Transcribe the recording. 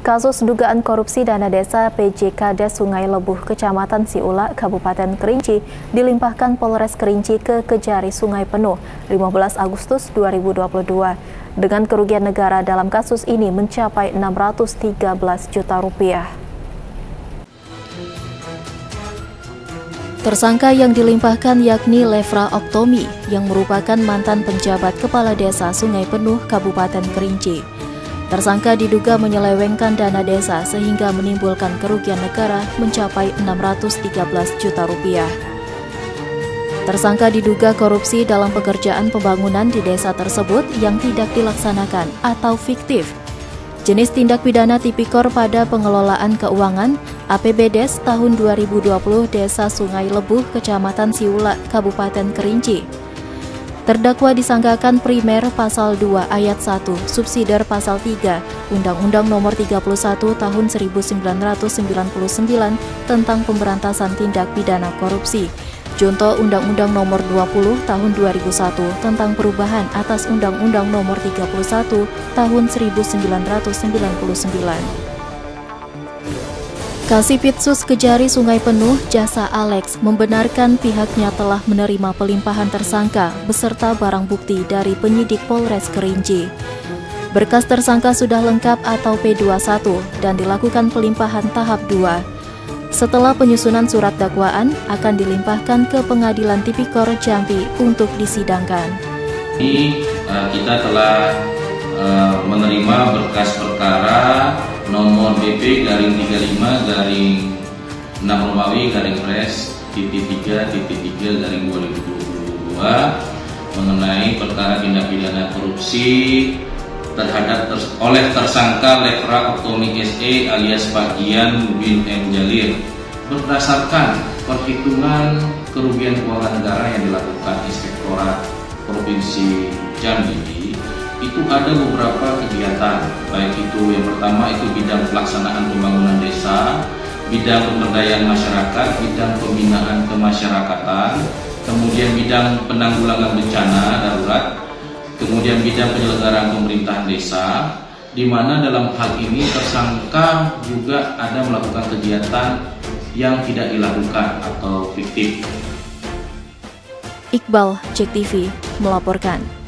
Kasus dugaan korupsi dana desa PJKD Sungai Lebuh, Kecamatan Siula, Kabupaten Kerinci, dilimpahkan Polres Kerinci ke Kejari Sungai Penuh 15 Agustus 2022. Dengan kerugian negara dalam kasus ini mencapai 613 juta rupiah. Tersangka yang dilimpahkan yakni Lefra Oktomi, yang merupakan mantan penjabat Kepala Desa Sungai Penuh, Kabupaten Kerinci. Tersangka diduga menyelewengkan dana desa sehingga menimbulkan kerugian negara mencapai 613 juta rupiah. Tersangka diduga korupsi dalam pekerjaan pembangunan di desa tersebut yang tidak dilaksanakan atau fiktif. Jenis tindak pidana tipikor pada pengelolaan keuangan APBDes tahun 2020 Desa Sungai Lebuh, Kecamatan Siula, Kabupaten Kerinci. Terdakwa disangkakan primer pasal 2 ayat 1, subsidiar pasal 3, Undang-Undang Nomor 31 Tahun 1999 tentang pemberantasan tindak pidana korupsi. Contoh Undang-Undang Nomor 20 Tahun 2001 tentang perubahan atas Undang-Undang Nomor 31 Tahun 1999. Kasipitsus Kejari Sungai Penuh, Jasa Alex, membenarkan pihaknya telah menerima pelimpahan tersangka beserta barang bukti dari penyidik Polres Kerinci. Berkas tersangka sudah lengkap atau P21 dan dilakukan pelimpahan tahap 2. Setelah penyusunan surat dakwaan, akan dilimpahkan ke Pengadilan Tipikor Jambi untuk disidangkan. Ini kita telah menerima berkas perkara nomor BP garing 35 garing 6 Romawi garing Pres titik 3 garing 2022 mengenai perkara tindak pidana korupsi terhadap oleh tersangka Lefra Oktomi SE alias Pak Gian bin M. Jalir berdasarkan perhitungan kerugian keuangan negara yang dilakukan Inspektorat Provinsi Jambi. Itu ada beberapa kegiatan, baik itu yang pertama itu bidang pelaksanaan pembangunan desa, bidang pemberdayaan masyarakat, bidang pembinaan kemasyarakatan, kemudian bidang penanggulangan bencana darurat, kemudian bidang penyelenggaraan pemerintahan desa, di mana dalam hal ini tersangka juga ada melakukan kegiatan yang tidak dilakukan atau fiktif. Iqbal, JEK TV, melaporkan.